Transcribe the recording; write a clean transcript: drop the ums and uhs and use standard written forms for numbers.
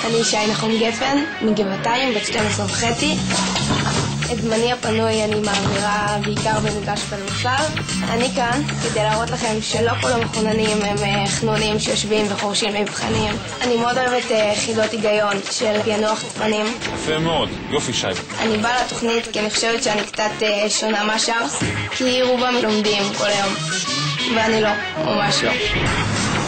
אני שי נחום גפן, מגבעתיים, בת 12 וחצי. את זמני הפנוי אני מעבירה בעיקר במגרש כדורסל. אני כאן כדי להראות לכם שלא כל המחוננים הם חנונים שיושבים וחורשים מבחנים. אני מאוד אוהבת חידות היגיון של פענוח דפנים. יפה מאוד, יופי שי. אני באה לתוכנית כי אני חושבת שאני קצת שונה מהשאר, כי רובם לומדים כל היום, ואני לא, ממש לא.